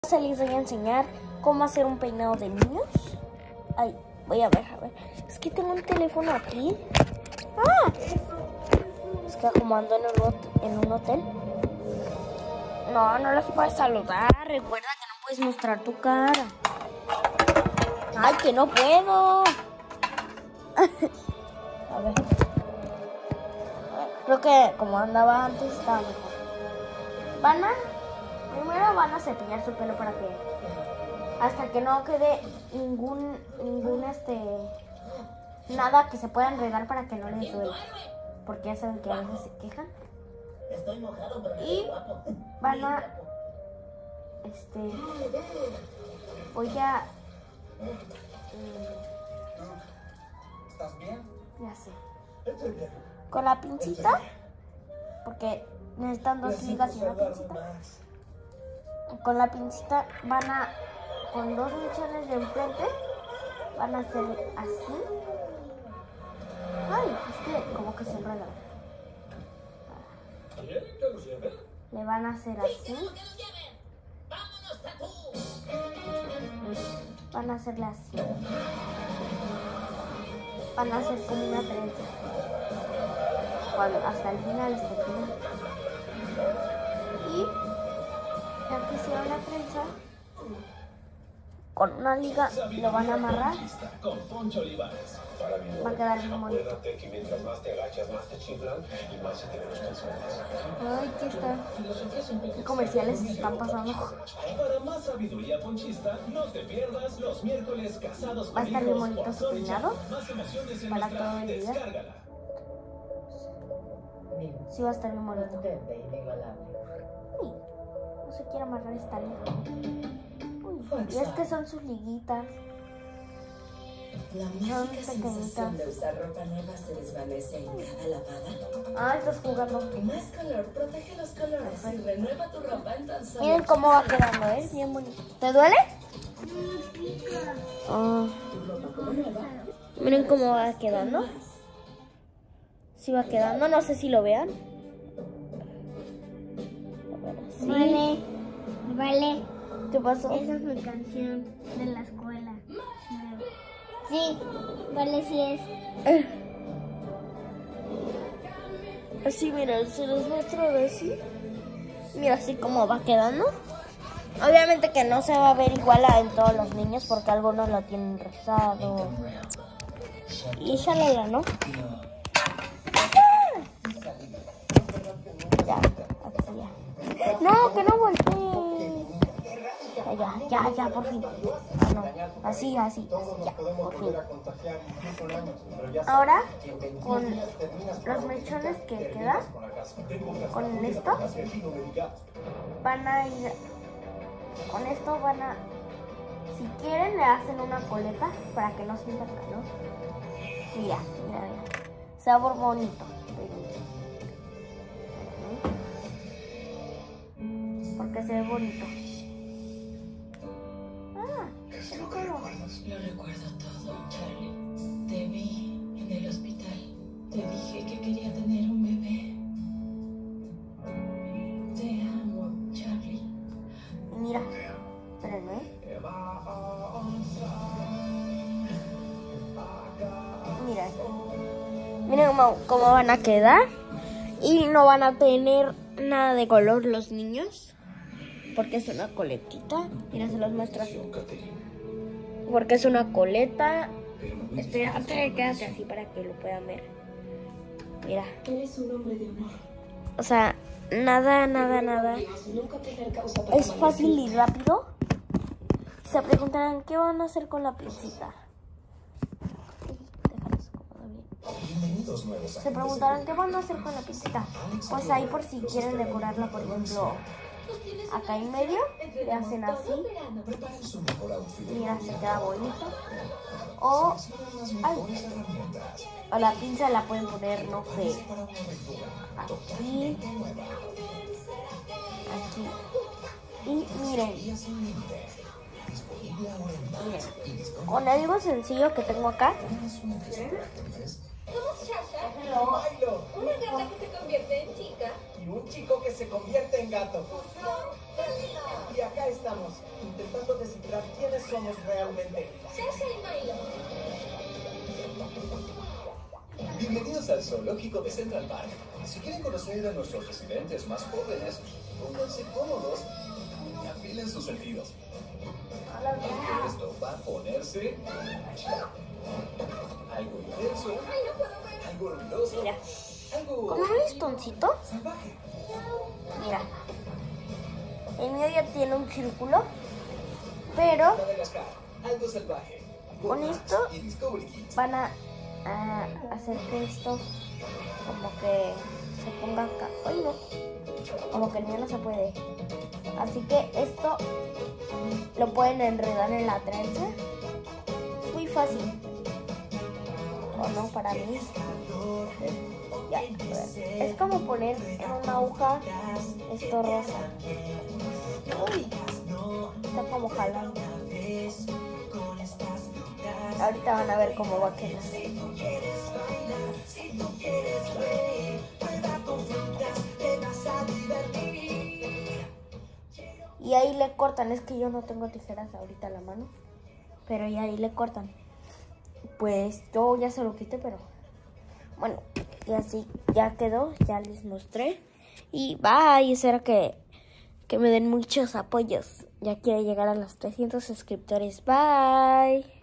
Les voy a enseñar cómo hacer un peinado de niños. Ay, voy a ver. Es que tengo un teléfono aquí. ¡Ah! Es que como ando en un hotel. No les puedes saludar. Recuerda que no puedes mostrar tu cara. Ay, que no puedo. A ver. Creo que como andaba antes estaba mejor. Primero van a cepillar su pelo para que hasta que no quede ningún nada que se pueda enredar para que no les duela, porque ya saben que a veces se quejan. Y van a voy a ¿Estás bien? ya sé, con la pincita, porque necesitan dos ligas y una pincita. Con la pincita con dos mechones de enfrente, van a hacer así. Ay, es que como que se enreda. Le van a hacer así. Van a hacerle así. Van a hacer como una trenza. Hasta el final, Y ya que hicieron la trenza, con una liga lo van a amarrar. Va a quedar bien bonito. Ay, ¿qué comerciales están pasando? Para más sabiduría ponchista, no te pierdas los miércoles casados. Va a estar bien bonito su peinado para todo el día. Sí, va a estar bien bonito. Uy, no se quiere amarrar esta liga. Y es que son sus liguitas. La mágica sensación de usar ropa nueva se desvanece en cada lavada. Ah, estás jugando. Más color protege los colores y renueva tu ropa en tan solo. Miren cómo va quedando, bien bonito. ¿Te duele? Miren cómo va quedando. Sí va quedando, no sé si lo vean. Sí. Vale. ¿Qué pasó? Esa es mi canción de la escuela. Sí, vale, sí es. Así, miren, se los muestro así. Mira así como va quedando. Obviamente que no se va a ver igual en todos los niños porque algunos lo tienen rizado. Y shalala, ¿no? Ya, aquí ya. No, que no voltee. Ya, por fin. No, así, ya, por fin. Ahora, con los mechones que quedan, con esto, van a ir, si quieren, le hacen una coleta para que no sientan calor. Mira. Sabor bonito. Porque se ve bonito. Lo recuerdo todo, Charlie. Te vi en el hospital. Te dije que quería tener un bebé. Te amo, Charlie. Mira, espérenme. Miren cómo van a quedar. Y no van a tener nada de color los niños. Porque es una coletita. Mira, se los muestro así. Porque es una coleta. Espérate, quédate así para que lo puedan ver. Mira. Eres un hombre de honor. O sea, nada. Es fácil y rápido. Se preguntarán qué van a hacer con la pincita. Se preguntarán qué van a hacer con la pincita. Pues ahí por si quieren decorarla, por ejemplo, acá en medio, le hacen así. Mira, se queda bonito. O la pinza la pueden poner, no sé, aquí. Y miren, con algo sencillo que tengo acá, Somos Shasha, Milo. una gata que se convierte en chica. Y un chico que se convierte en gato. Fusión felina. Y acá estamos, intentando descifrar quiénes somos realmente. Shasha y Milo. Bienvenidos al zoológico de Central Park. Si quieren conocer a nuestros residentes más jóvenes, pónganse cómodos y afilen sus sentidos. Porque esto va a ponerse algo intenso, Ay, no puedo ver. algo ruidoso, Mira, algo como un listoncito. salvaje. Mira, el mío ya tiene un círculo, pero Madagascar, algo salvaje. Con esto y Discovery Kids. van a hacer que esto como que se ponga acá. Ay, no, como que el mío no se puede. Así que esto lo pueden enredar en la trenza. Es muy fácil. O no, para mí. Ya, a ver. Es como poner en una aguja esto rosa. Uy, está como jalando. Ahorita van a ver cómo va a quedar. Y ahí le cortan, es que yo no tengo tijeras ahorita a la mano, pero y ahí le cortan. Pues yo ya se lo quité, pero bueno, y así ya quedó, ya les mostré. Y bye, espero que me den muchos apoyos. Ya quiero llegar a los 300 suscriptores. Bye.